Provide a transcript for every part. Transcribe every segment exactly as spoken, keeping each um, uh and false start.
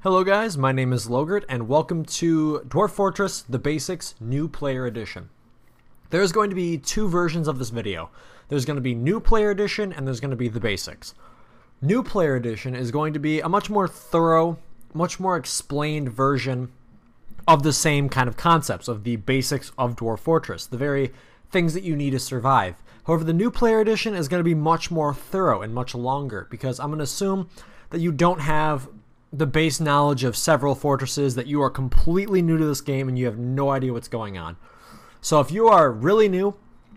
Hello guys, my name is Logert and welcome to Dwarf Fortress, The Basics, New Player Edition. There's going to be two versions of this video. There's going to be New Player Edition and there's going to be The Basics. New Player Edition is going to be a much more thorough, much more explained version of the same kind of concepts of the basics of Dwarf Fortress, the very things that you need to survive. However, the New Player Edition is going to be much more thorough and much longer because I'm going to assume that you don't have the base knowledge of several fortresses, that you are completely new to this game and you have no idea what's going on. So if you are really new,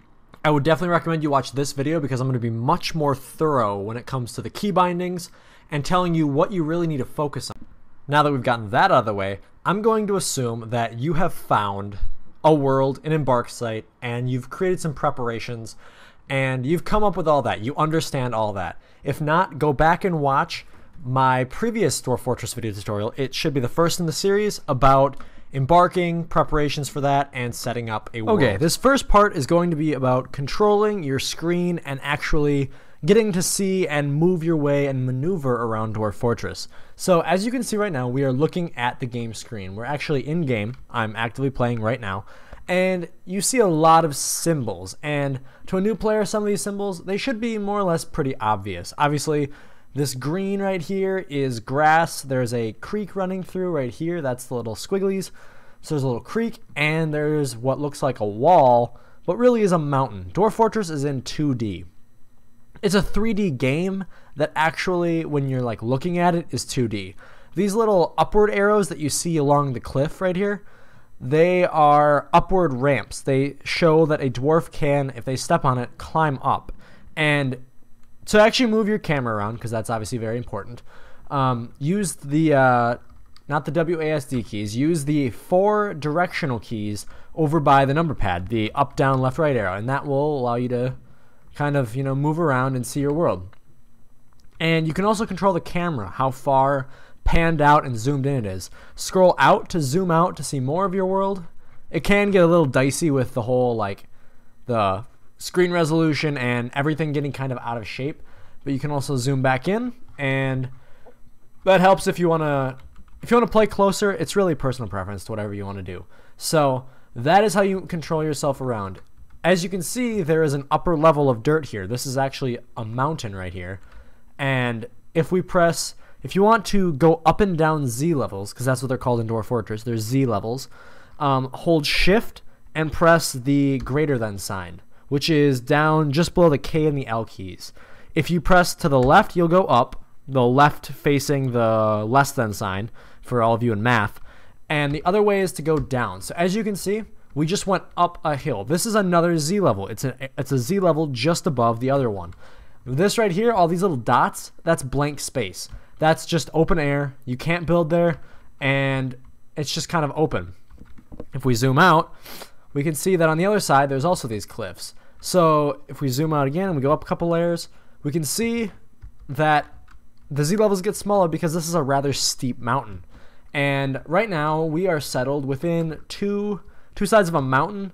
I would definitely recommend you watch this video because I'm going to be much more thorough when it comes to the key bindings and telling you what you really need to focus on. Now that we've gotten that out of the way, I'm going to assume that you have found a world, an embark site, and you've created some preparations and you've come up with all that. You understand all that. If not, go back and watch my previous Dwarf Fortress video tutorial. It should be the first in the series about embarking, preparations for that, and setting up a world. Okay, this first part is going to be about controlling your screen and actually getting to see and move your way and maneuver around Dwarf Fortress. So as you can see right now, we are looking at the game screen. We're actually in game. I'm actively playing right now. And you see a lot of symbols. And to a new player, some of these symbols, they should be more or less pretty obvious. Obviously, this green right here is grass. There's a creek running through right here. That's the little squigglies. So there's a little creek, and there's what looks like a wall, but really is a mountain. Dwarf Fortress is in two D. It's a three D game that actually, when you're like looking at it, is two D. These little upward arrows that you see along the cliff right here, they are upward ramps. They show that a dwarf can, if they step on it, climb up. And to actually move your camera around, because that's obviously very important, um, use the, uh, not the W A S D keys, use the four directional keys over by the number pad, the up, down, left, right arrow, and that will allow you to kind of, you know, move around and see your world. And you can also control the camera, how far panned out and zoomed in it is. Scroll out to zoom out to see more of your world. It can get a little dicey with the whole, like, the screen resolution and everything getting kind of out of shape, but you can also zoom back in, and that helps if you want to if you want to play closer. It's really personal preference to whatever you want to do. So that is how you control yourself around. As you can see, there is an upper level of dirt here. This is actually a mountain right here, and if we press, if you want to go up and down Z levels, because that's what they're called in Dwarf Fortress, there's Z levels, um, hold shift and press the greater than sign, which is down just below the K and the L keys. If you press to the left, you'll go up, the left facing the less than sign for all of you in math, and the other way is to go down. So as you can see, we just went up a hill. This is another Z level. It's a, it's a Z level just above the other one. This right here, all these little dots, that's blank space. That's just open air. You can't build there, and it's just kind of open. If we zoom out, we can see that on the other side, there's also these cliffs. So if we zoom out again and we go up a couple layers, we can see that the Z levels get smaller because this is a rather steep mountain. And right now we are settled within two two sides of a mountain,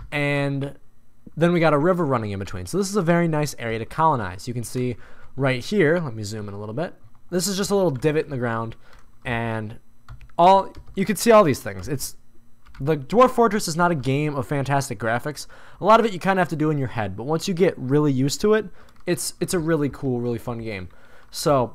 and then we got a river running in between. So this is a very nice area to colonize. You can see right here, let me zoom in a little bit. This is just a little divot in the ground, and all you can see all these things. It's The Dwarf Fortress is not a game of fantastic graphics. A lot of it you kind of have to do in your head, but once you get really used to it, it's it's a really cool, really fun game. So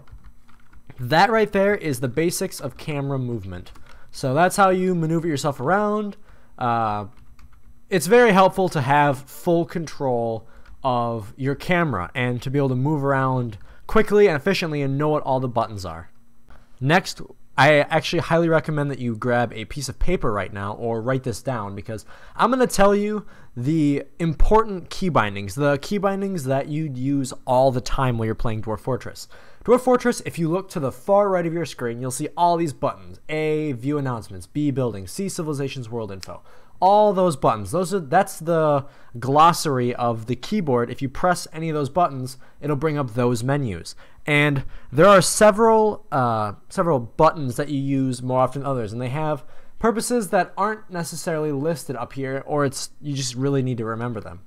that right there is the basics of camera movement. So that's how you maneuver yourself around. Uh, it's very helpful to have full control of your camera and to be able to move around quickly and efficiently and know what all the buttons are. Next, I actually highly recommend that you grab a piece of paper right now or write this down, because I'm going to tell you the important key bindings, the key bindings that you'd use all the time while you're playing Dwarf Fortress. Dwarf Fortress, if you look to the far right of your screen, you'll see all these buttons. A, view announcements. B, buildings. C, civilizations, world info. All those buttons, those are that's the glossary of the keyboard. If you press any of those buttons, it'll bring up those menus. And there are several uh, several buttons that you use more often than others, and they have purposes that aren't necessarily listed up here, or it's you just really need to remember them.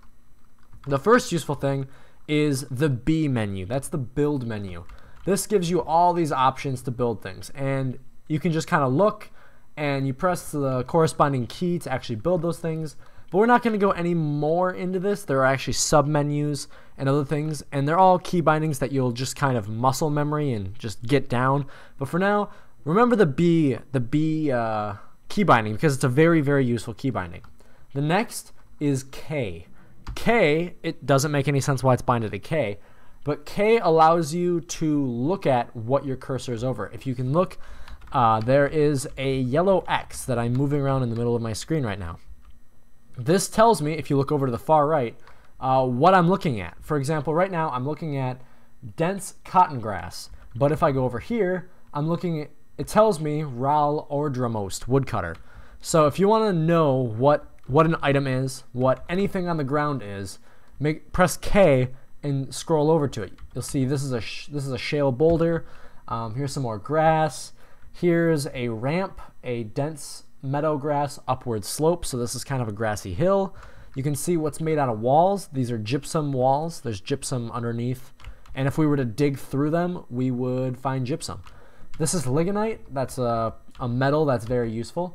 The first useful thing is the B menu. That's the build menu. This gives you all these options to build things, and you can just kind of look and you press the corresponding key to actually build those things. But we're not going to go any more into this. There are actually sub-menus and other things, and they're all key bindings that you'll just kind of muscle memory and just get down. But for now, remember the B, the B uh, key binding, because it's a very, very useful key binding. The next is K. K, it doesn't make any sense why it's binded to K, but K allows you to look at what your cursor is over. If you can look, uh, there is a yellow X that I'm moving around in the middle of my screen right now. This tells me, if you look over to the far right, uh, what I'm looking at. For example, right now I'm looking at dense cotton grass, but if I go over here, I'm looking at, it tells me Ral Ordramost woodcutter. So if you want to know what what an item is, what anything on the ground is, make press K and scroll over to it. You'll see this is a sh this is a shale boulder. Um, here's some more grass. Here's a ramp, a dense meadow grass upward slope, so this is kind of a grassy hill. You can see what's made out of walls. These are gypsum walls. There's gypsum underneath, and if we were to dig through them, we would find gypsum. This is lignite. That's a, a metal that's very useful.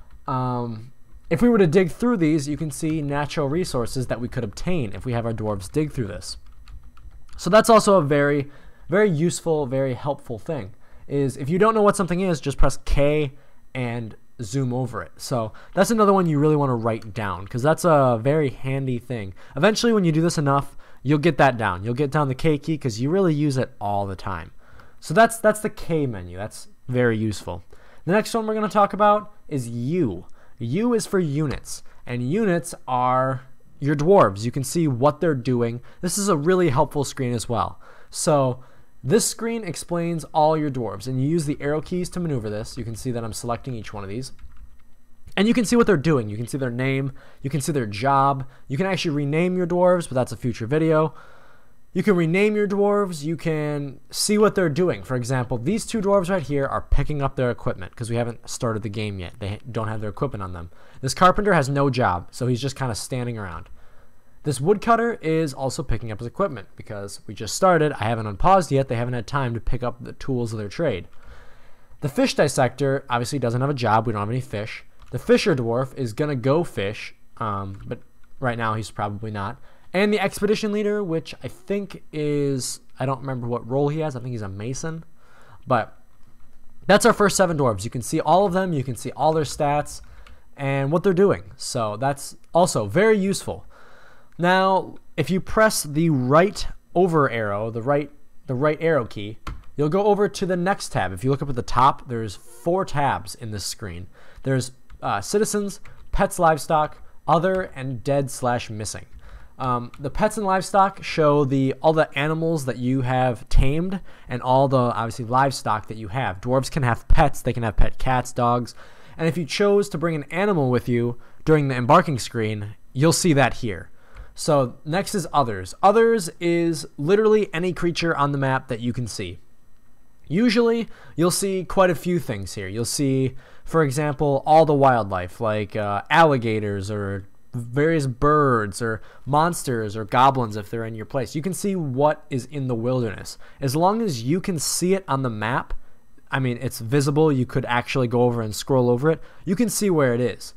Um, if we were to dig through these, you can see natural resources that we could obtain if we have our dwarves dig through this. So that's also a very, very useful, very helpful thing, is if you don't know what something is, just press K and zoom over it. So that's another one you really want to write down, because that's a very handy thing. Eventually, when you do this enough, you'll get that down. You'll get down the K key because you really use it all the time. So that's that's the K menu. That's very useful. The next one we're going to talk about is U. U is for units, and units are your dwarves. You can see what they're doing. This is a really helpful screen as well. So this screen explains all your dwarves, and you use the arrow keys to maneuver this. You can see that I'm selecting each one of these. And you can see what they're doing. You can see their name. You can see their job. You can actually rename your dwarves, but that's a future video. You can rename your dwarves. You can see what they're doing. For example, these two dwarves right here are picking up their equipment because we haven't started the game yet. They don't have their equipment on them. This carpenter has no job, so he's just kind of standing around. This woodcutter is also picking up his equipment because we just started. I haven't unpaused yet. They haven't had time to pick up the tools of their trade. The fish dissector obviously doesn't have a job. We don't have any fish. The fisher dwarf is going to go fish, um, but right now he's probably not. And the expedition leader, which I think is, I don't remember what role he has. I think he's a mason. But that's our first seven dwarves. You can see all of them. You can see all their stats and what they're doing. So that's also very useful. Now, if you press the right over arrow, the right the right arrow key, you'll go over to the next tab. If you look up at the top, there's four tabs in this screen. There's uh, citizens, pets, livestock, other, and dead slash missing. Um, the pets and livestock show the all the animals that you have tamed and all the obviously livestock that you have. Dwarves can have pets. They can have pet cats, dogs, and if you chose to bring an animal with you during the embarking screen, you'll see that here. So next is others. Others is literally any creature on the map that you can see. Usually you'll see quite a few things here. You'll see, for example, all the wildlife like uh, alligators or various birds or monsters or goblins if they're in your place. You can see what is in the wilderness. As long as you can see it on the map, I mean, it's visible. You could actually go over and scroll over it. You can see where it is.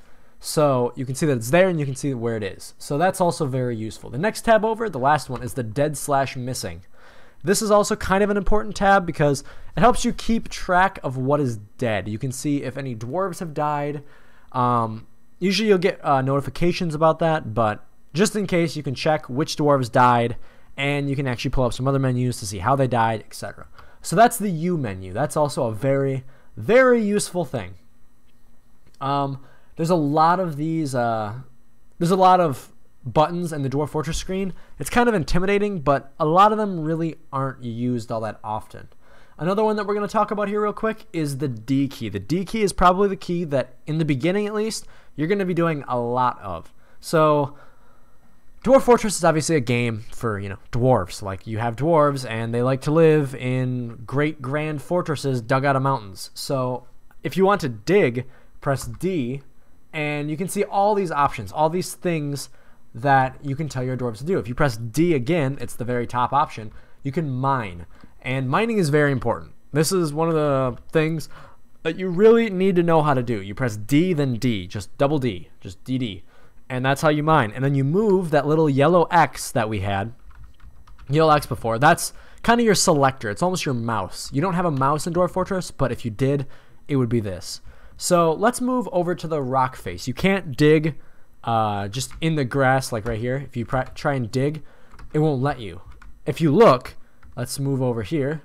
So you can see that it's there and you can see where it is. So that's also very useful. The next tab over, the last one, is the dead slash missing. This is also kind of an important tab because it helps you keep track of what is dead. You can see if any dwarves have died. Um, usually you'll get uh, notifications about that, but just in case, you can check which dwarves died, and you can actually pull up some other menus to see how they died, et cetera. So that's the U menu. That's also a very, very useful thing. Um, There's a lot of these, uh, there's a lot of buttons in the Dwarf Fortress screen. It's kind of intimidating, but a lot of them really aren't used all that often. Another one that we're going to talk about here real quick is the D key. The D key is probably the key that, in the beginning at least, you're going to be doing a lot of. So Dwarf Fortress is obviously a game for, you know, dwarves. Like, you have dwarves, and they like to live in great grand fortresses dug out of mountains. So if you want to dig, press D, and you can see all these options, all these things that you can tell your dwarves to do. If you press D again, it's the very top option, you can mine. And mining is very important. This is one of the things that you really need to know how to do. You press D, then D, just double D, just D D. And that's how you mine. And then you move that little yellow X that we had, yellow X before. That's kind of your selector. It's almost your mouse. You don't have a mouse in Dwarf Fortress, but if you did, it would be this. So let's move over to the rock face. You can't dig uh, just in the grass like right here. If you try and dig, it won't let you. If you look, let's move over here.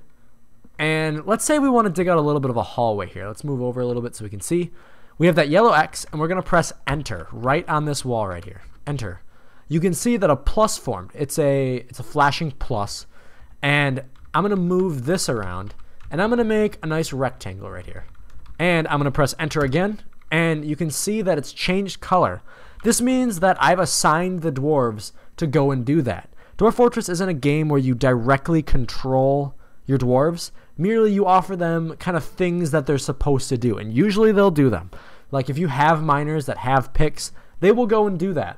And let's say we want to dig out a little bit of a hallway here. Let's move over a little bit so we can see. We have that yellow X, and we're going to press enter right on this wall right here. Enter. You can see that a plus formed. It's a, it's a flashing plus. And I'm going to move this around, and I'm going to make a nice rectangle right here. And I'm going to press enter again, and you can see that it's changed color. This means that I've assigned the dwarves to go and do that. Dwarf Fortress isn't a game where you directly control your dwarves. Merely you offer them kind of things that they're supposed to do, and usually they'll do them. Like if you have miners that have picks, they will go and do that.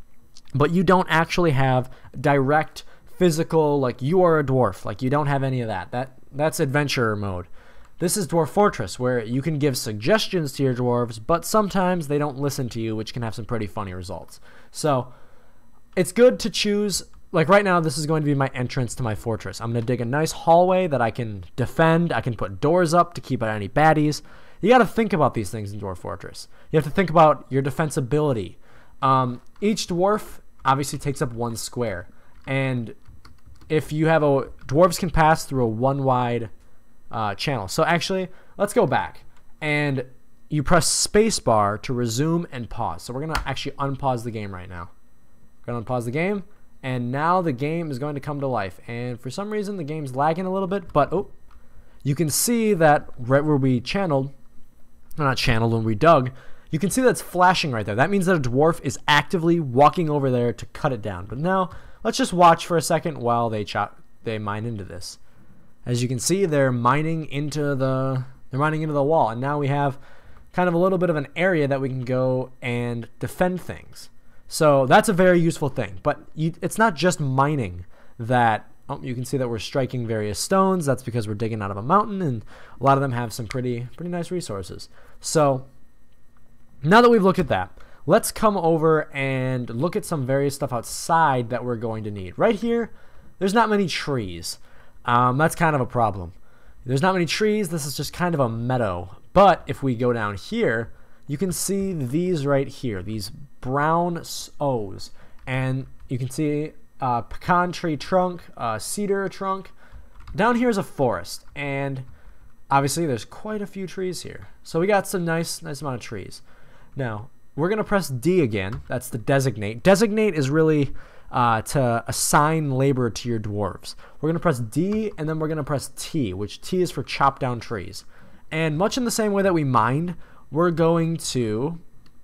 But you don't actually have direct physical, like you are a dwarf. Like you don't have any of that. That that's adventurer mode. This is Dwarf Fortress, where you can give suggestions to your dwarves, but sometimes they don't listen to you, which can have some pretty funny results. So it's good to choose. Like right now, this is going to be my entrance to my fortress. I'm going to dig a nice hallway that I can defend. I can put doors up to keep out any baddies. You got to think about these things in Dwarf Fortress. You have to think about your defensibility. Um, each dwarf obviously takes up one square. And if you have a... Dwarves can pass through a one-wide uh, channel. So actually, let's go back. And you press spacebar to resume and pause. So we're going to actually unpause the game right now. We're going to unpause the game. And now the game is going to come to life. And for some reason, the game's lagging a little bit. But, oh, you can see that right where we channeled, well, not channeled, when we dug, you can see that's flashing right there. That means that a dwarf is actively walking over there to cut it down. But now, let's just watch for a second while they chop, they mine into this. As you can see, they're mining into the, they're mining into the wall. And now we have kind of a little bit of an area that we can go and defend things. So that's a very useful thing, but you, it's not just mining that, oh, you can see that we're striking various stones. That's because we're digging out of a mountain, and a lot of them have some pretty, pretty nice resources. So now that we've looked at that, let's come over and look at some various stuff outside that we're going to need. Right here, there's not many trees. Um, that's kind of a problem. There's not many trees. This is just kind of a meadow. But if we go down here, you can see these right here, these brown O's, and you can see uh, pecan tree trunk, uh, cedar trunk. Down here is a forest, and obviously there's quite a few trees here. So we got some nice, nice amount of trees. Now we're gonna press D again. That's the designate. Designate is really uh, to assign labor to your dwarves. We're gonna press D, and then we're gonna press T, which T is for chop down trees. And much in the same way that we mined, we're going to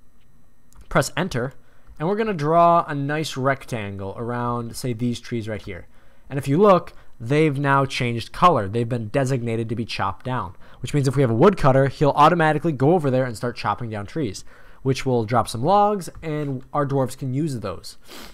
press enter, and we're going to draw a nice rectangle around, say, these trees right here. And if you look, they've now changed color. They've been designated to be chopped down, which means if we have a woodcutter, he'll automatically go over there and start chopping down trees, which will drop some logs, and our dwarves can use those.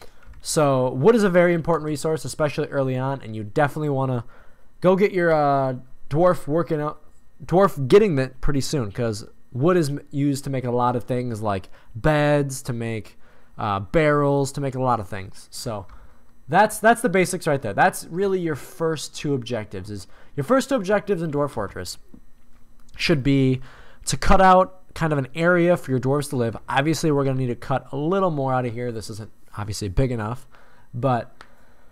So wood is a very important resource, especially early on, and you definitely want to go get your uh, dwarf working out, dwarf getting that pretty soon, because wood is used to make a lot of things, like beds, to make uh, barrels, to make a lot of things. So that's that's the basics right there. That's really your first two objectives. Is your first two objectives in Dwarf Fortress should be to cut out kind of an area for your dwarves to live. Obviously, we're going to need to cut a little more out of here. This isn't obviously big enough, but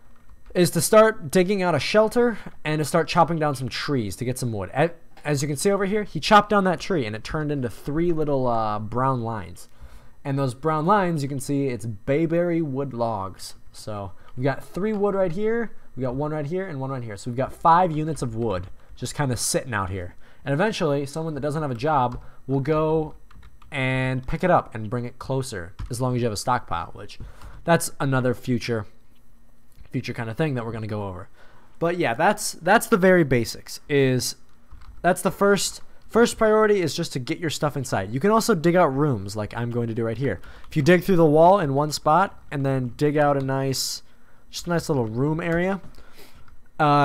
is to start digging out a shelter and to start chopping down some trees to get some wood. As you can see over here, he chopped down that tree, and it turned into three little uh, brown lines. And those brown lines, you can see it's bayberry wood logs. So we've got three wood right here, we've got one right here, and one right here. So we've got five units of wood just kind of sitting out here. And eventually, someone that doesn't have a job will go and pick it up and bring it closer, as long as you have a stockpile, which that's another future, future kind of thing that we're going to go over. But yeah, that's that's the very basics. Is That's the first first priority, is just to get your stuff inside. You can also dig out rooms like I'm going to do right here. If you dig through the wall in one spot and then dig out a nice, just a nice little room area, uh,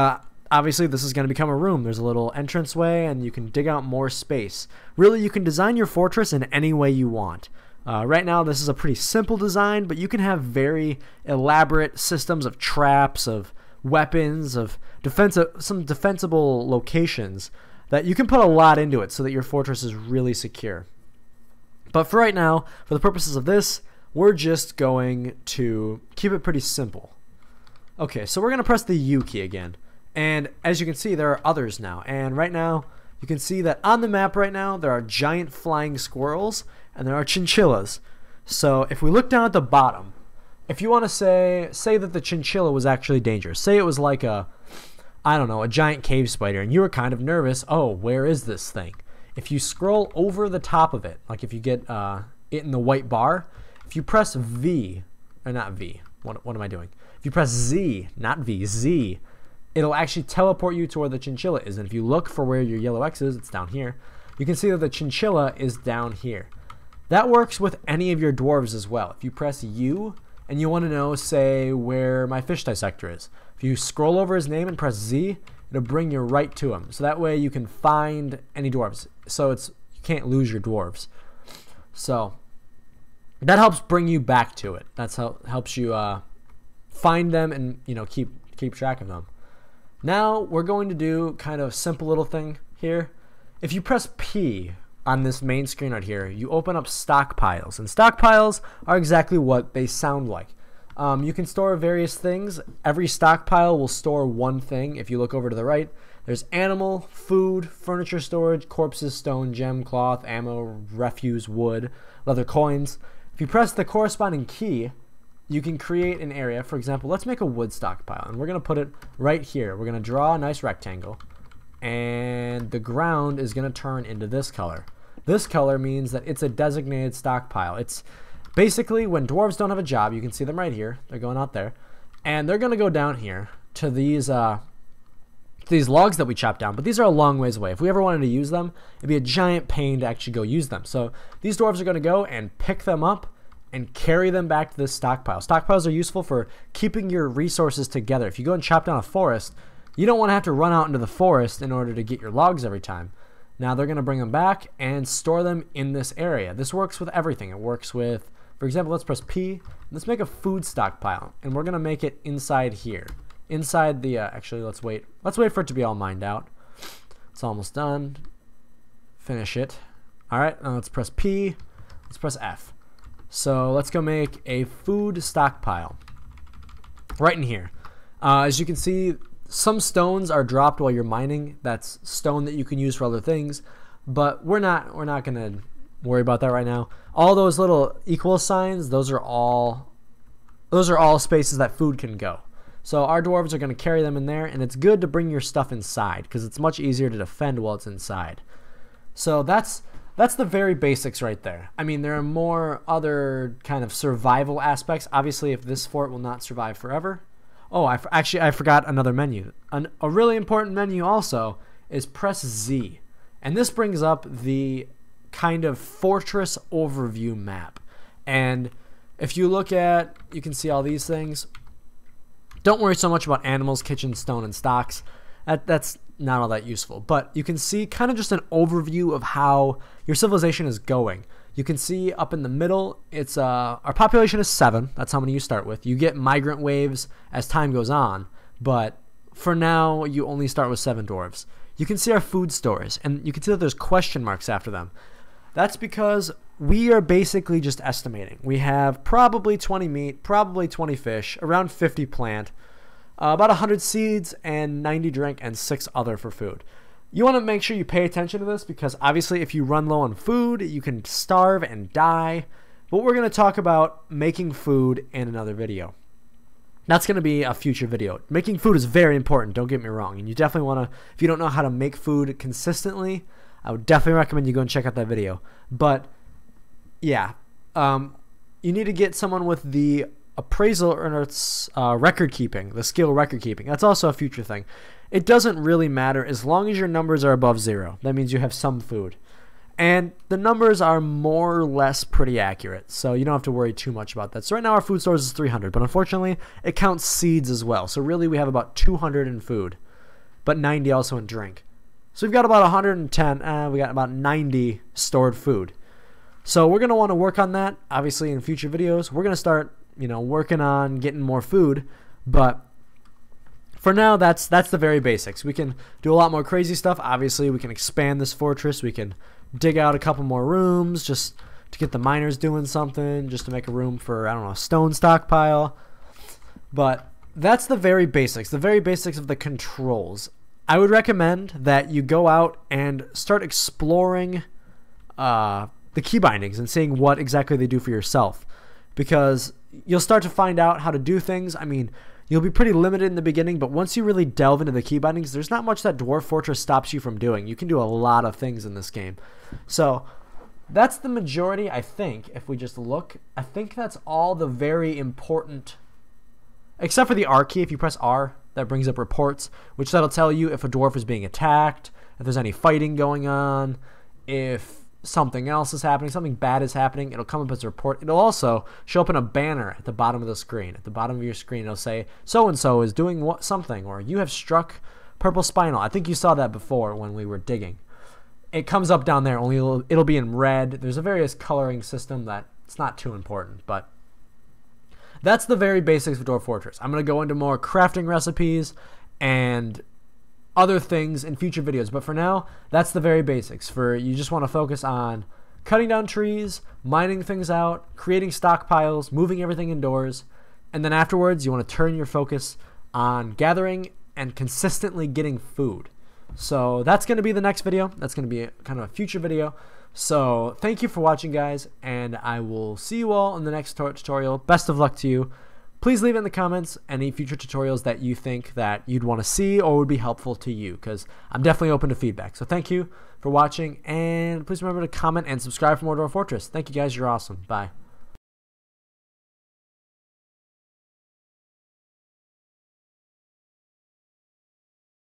obviously this is going to become a room. There's a little entranceway and you can dig out more space. Really, you can design your fortress in any way you want. Uh, right now, this is a pretty simple design, but you can have very elaborate systems of traps, of weapons, of defensive, some defensible locations that you can put a lot into it so that your fortress is really secure. But for right now, for the purposes of this, we're just going to keep it pretty simple. Okay, so we're going to press the U key again. And as you can see, there are others now. And right now, you can see that on the map right now, there are giant flying squirrels and there are chinchillas. So if we look down at the bottom, if you want to say, say that the chinchilla was actually dangerous, say it was like a, I don't know, a giant cave spider, and you were kind of nervous, oh, where is this thing? If you scroll over the top of it, like if you get uh, it in the white bar, if you press V, or not V, what, what am I doing? If you press Z, not V, Z, it'll actually teleport you to where the chinchilla is. And if you look for where your yellow X is, it's down here. You can see that the chinchilla is down here. That works with any of your dwarves as well. If you press U and you want to know, say, where my fish dissector is, if you scroll over his name and press Z, it'll bring you right to him. So that way you can find any dwarves. So it's you can't lose your dwarves. So that helps bring you back to it. That's how helps you uh, find them and you know keep keep track of them. Now we're going to do kind of a simple little thing here. If you press P on this main screen right here, you open up stockpiles, and stockpiles are exactly what they sound like. Um, you can store various things. Every stockpile will store one thing. If you look over to the right, there's animal, food, furniture storage, corpses, stone, gem, cloth, ammo, refuse, wood, leather coins. If you press the corresponding key, you can create an area. For example, let's make a wood stockpile, and we're going to put it right here. We're going to draw a nice rectangle, and the ground is going to turn into this color. This color means that it's a designated stockpile. It's basically when dwarves don't have a job, you can see them right here. They're going out there, and they're going to go down here to these uh, these logs that we chopped down, but these are a long ways away. If we ever wanted to use them, it'd be a giant pain to actually go use them. So these dwarves are going to go and pick them up and carry them back to this stockpile. Stockpiles are useful for keeping your resources together. If you go and chop down a forest, you don't want to have to run out into the forest in order to get your logs every time. Now they're going to bring them back and store them in this area. This works with everything. It works with, for example, let's press P. Let's make a food stockpile, and we're going to make it inside here. Inside the, uh, actually, let's wait. Let's wait for it to be all mined out. It's almost done. Finish it. All right, now let's press P. Let's press F. So let's go make a food stockpile right in here. Uh, as you can see, some stones are dropped while you're mining. That's stone that you can use for other things, but we're not we're not gonna worry about that right now. All those little equal signs, those are all those are all spaces that food can go. So our dwarves are going to carry them in there, and it's good to bring your stuff inside because it's much easier to defend while it's inside. So that's that's the very basics right there. I mean, there are more other kind of survival aspects. Obviously, if this fort will not survive forever. Oh, I actually I forgot another menu. An, a really important menu also is press Z, and this brings up the kind of fortress overview map. And if you look at, you can see all these things. Don't worry so much about animals, kitchen, stone, and stocks. That, that's not all that useful. But you can see kind of just an overview of how your civilization is going. You can see up in the middle, it's uh, our population is seven. That's how many you start with. You get migrant waves as time goes on, but for now, you only start with seven dwarves. You can see our food stores, and you can see that there's question marks after them. That's because we are basically just estimating. We have probably twenty meat, probably twenty fish, around fifty plant, uh, about one hundred seeds, and ninety drink, and six other for food. You want to make sure you pay attention to this because obviously if you run low on food, you can starve and die. But we're going to talk about making food in another video. That's going to be a future video. Making food is very important, don't get me wrong. And you definitely want to, if you don't know how to make food consistently, I would definitely recommend you go and check out that video. But yeah, um, you need to get someone with the appraisal or its uh, record keeping, the skill record keeping. That's also a future thing. It doesn't really matter as long as your numbers are above zero. That means you have some food. And the numbers are more or less pretty accurate, so you don't have to worry too much about that. So right now our food stores is three hundred, but unfortunately it counts seeds as well. So really we have about two hundred in food. but ninety also in drink. So we've got about one hundred ten, uh, we got about ninety stored food. So we're going to want to work on that, obviously, in future videos. We're going to start, you know, working on getting more food, but for now, that's that's the very basics. We can do a lot more crazy stuff. Obviously, we can expand this fortress. We can dig out a couple more rooms just to get the miners doing something, just to make a room for, I don't know, a stone stockpile. But that's the very basics, the very basics of the controls. I would recommend that you go out and start exploring uh, the keybindings and seeing what exactly they do for yourself, because you'll start to find out how to do things. I mean, you'll be pretty limited in the beginning, but once you really delve into the keybindings, there's not much that Dwarf Fortress stops you from doing. You can do a lot of things in this game. So that's the majority, I think, if we just look. I think that's all the very important, except for the R key. If you press R, that brings up reports, which that'll tell you if a dwarf is being attacked, if there's any fighting going on, if something else is happening, something bad is happening, it'll come up as a report. It'll also show up in a banner at the bottom of the screen. At the bottom of your screen, it'll say, so-and-so is doing what, something, or you have struck purple spinel. I think you saw that before when we were digging. It comes up down there, only it'll, it'll be in red. There's a various coloring system that it's not too important, but that's the very basics of Dwarf Fortress. I'm going to go into more crafting recipes and other things in future videos, but for now, that's the very basics. For you just want to focus on cutting down trees, mining things out, creating stockpiles, moving everything indoors, and then afterwards you want to turn your focus on gathering and consistently getting food. So that's going to be the next video. That's going to be a, kind of a future video. So thank you for watching, guys, and I will see you all in the next tutorial. Best of luck to you. Please leave in the comments any future tutorials that you think that you'd want to see or would be helpful to you, because I'm definitely open to feedback. So thank you for watching, and please remember to comment and subscribe for more Dwarf Fortress. Thank you, guys. You're awesome. Bye.